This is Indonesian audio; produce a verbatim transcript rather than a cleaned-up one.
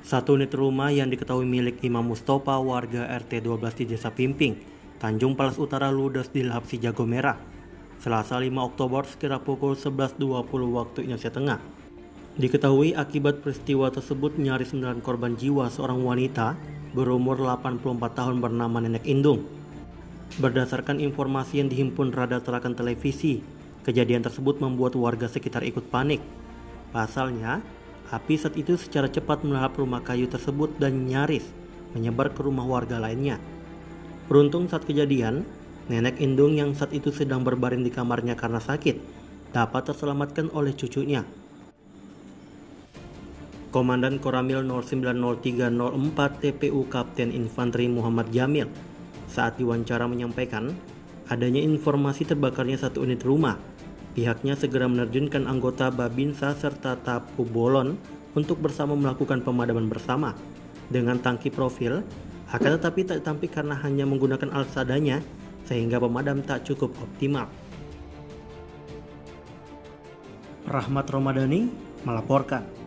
Satu unit rumah yang diketahui milik Imam Mustofa warga R T dua belas di Desa Pimping, Tanjung Palas Utara ludes dilahap si jago merah. Selasa lima Oktober sekira pukul sebelas dua puluh waktu Indonesia Tengah. Diketahui akibat peristiwa tersebut nyaris menelan korban jiwa seorang wanita berumur delapan puluh empat tahun bernama Nenek Indung. Berdasarkan informasi yang dihimpun Radar Tarakan Televisi, kejadian tersebut membuat warga sekitar ikut panik. Pasalnya, api saat itu secara cepat melahap rumah kayu tersebut dan nyaris menyebar ke rumah warga lainnya. Beruntung saat kejadian, Nenek Indung yang saat itu sedang berbaring di kamarnya karena sakit dapat terselamatkan oleh cucunya. Komandan Koramil nol sembilan nol tiga nol empat T P U Kapten Infanteri Muhammad Jamil saat diwawancara menyampaikan adanya informasi terbakarnya satu unit rumah. Pihaknya segera menerjunkan anggota Babinsa serta Tapu Bolon untuk bersama melakukan pemadaman bersama dengan tangki profil, akan tetapi tak ditampik karena hanya menggunakan alat seadanya sehingga pemadam tak cukup optimal. Rahmat Ramadhani melaporkan.